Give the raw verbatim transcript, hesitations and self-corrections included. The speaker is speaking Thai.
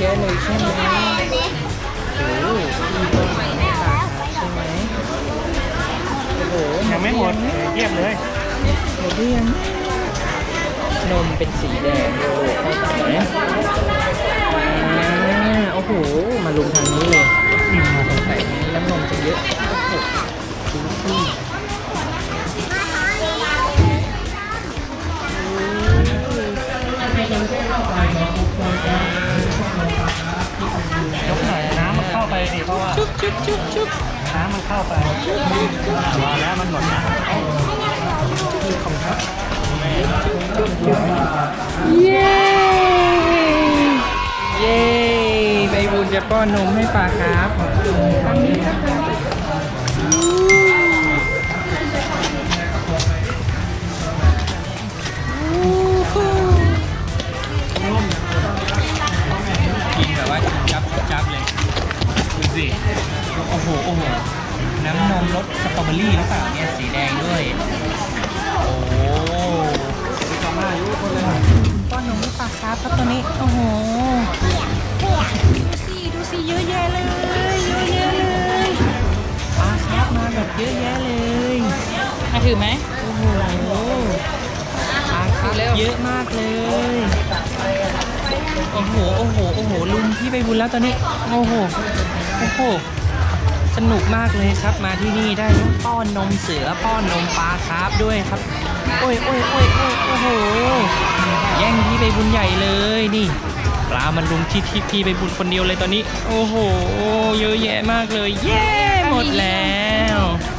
อะเลยใช่ไหมโอ้โหมีตัวใหม่ใช่ไหมโอ้โหยังไม่หมดเทียบเลยหมดหรือยังนมเป็นสีแดงโอ้โหเข้าตาไหมอ่าโอ้โหมาลุมทางนี้เลยมาสงสัยนี้น้ำนมจะเยอะโอ้โหดูสิยกหน่อยน้ำมันเข้าไปดิเพราะว่าชุบชุบชุบชุบน้ำมันเข้าไปรอแล้วมันหมดนะคือของครับเย้เย้ใบบุญจะป้อนนมให้ปลาครับทางนี้ครับกินแบบว่าจับจับเลยดูสิโอ้โหโอ้โหน้ำนมรสสตรอเบอรี่หรือเปล่าเนี่ยสีแดงด้วยโอ้ป้อนนมให้ปลาครับครับตัวนี้โอ้โหดูสิดูสิเยอะแยะเลยเยอะแยะเลยปลาครับมาแบบเยอะแยะเลยมาถือไหมโอ้โหปลาครับเยอะมากเลยโอ้โหโอ้โหโอ้โหลุมที่ไปบุญแล้วตอนนี้โอ้โหโอ้โหสนุกมากเลยครับมาที่นี่ได้ทั้งป้อนนมเสือป้อนนมปลาคาร์ฟด้วยครับโอ้ยโอ้ยโอ้ยโอ้ยโอ้โหแย่งที่ไปบุญใหญ่เลยนี่ปลามันลุมที่ที่พี่ไปบุญคนเดียวเลยตอนนี้โอ้โหเยอะแยะมากเลยเย้หมดแล้ว